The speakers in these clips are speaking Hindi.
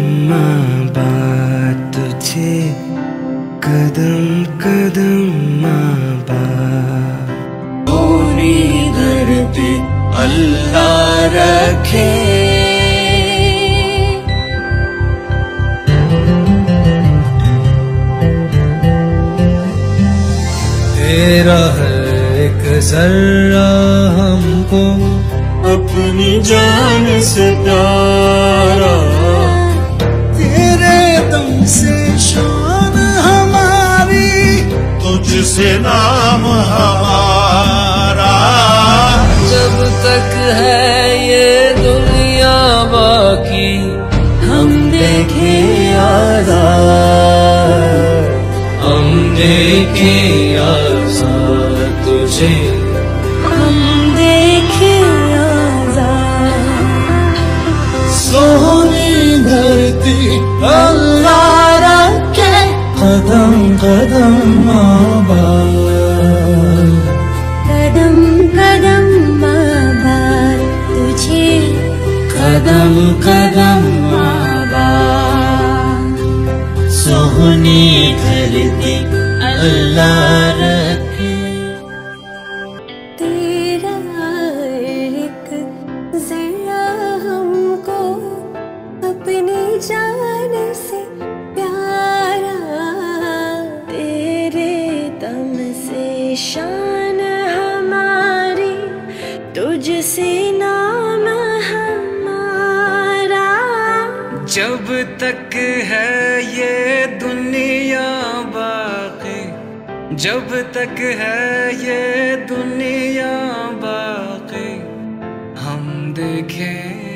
आबाद तुझे, कदम कदम आबाद। पूरी धरती अल्लाह रखे, तेरा हर एक जर्रा हमको अपनी जान से प्यारा, तेरे दम से शान हमारी, तुझसे नाम हमारा। जब तक है ये दुनिया बाकी, हम देखे आजाद, हम देखे आजाद तुझे, हम देखे आजाद। सोनी धरती अल्लाह रखे, कदम कदम आबाद, कदम कदम आबाद तुझे, कदम कदम आबाद। सोनी धरती अल्लाह रखे, तेरा एक जरा हमको अपनी जान से प्यारा, तेरे दम से शान हमारी, तुझसे नाम हमारा। जब तक है ये दुनिया बाकी, जब तक है ये दुनिया बाकी, हम देखे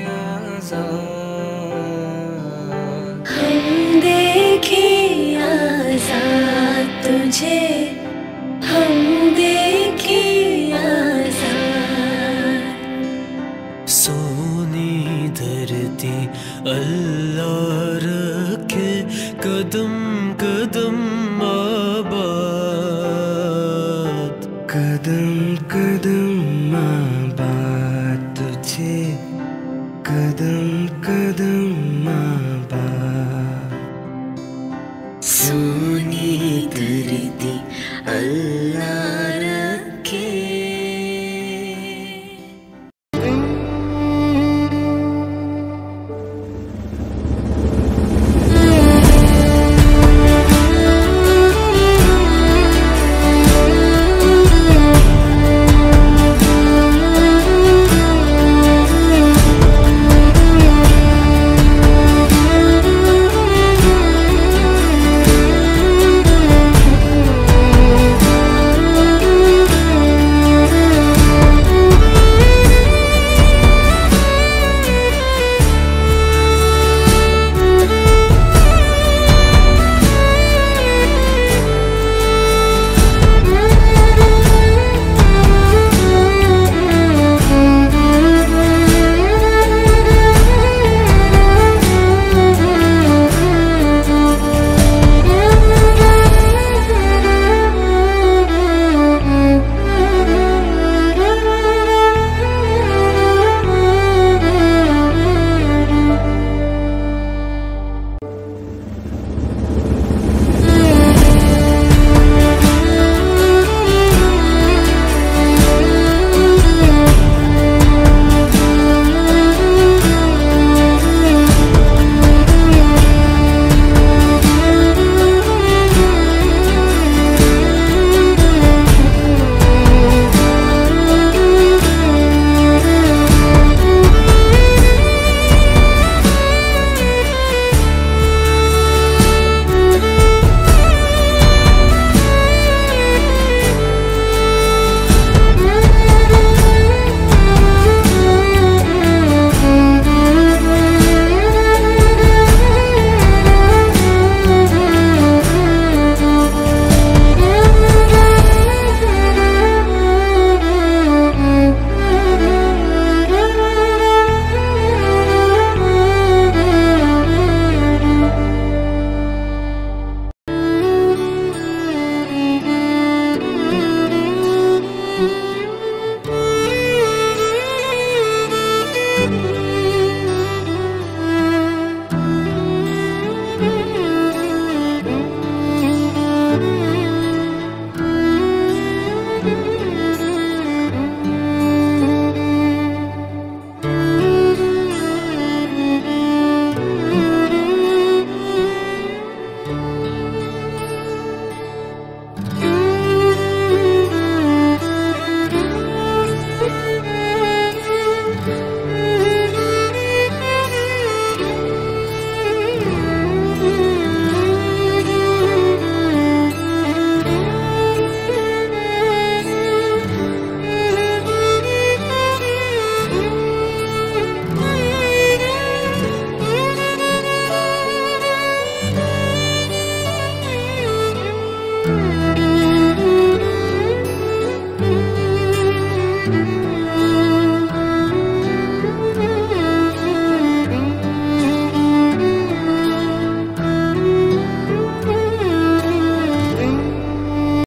आजाद, हम देखे आजाद तुझे, हम देखे आजाद। सोनी धरती अल्लाह रखे, कदम कदम आबाद, कदम कदम आबाद तुझे, कदम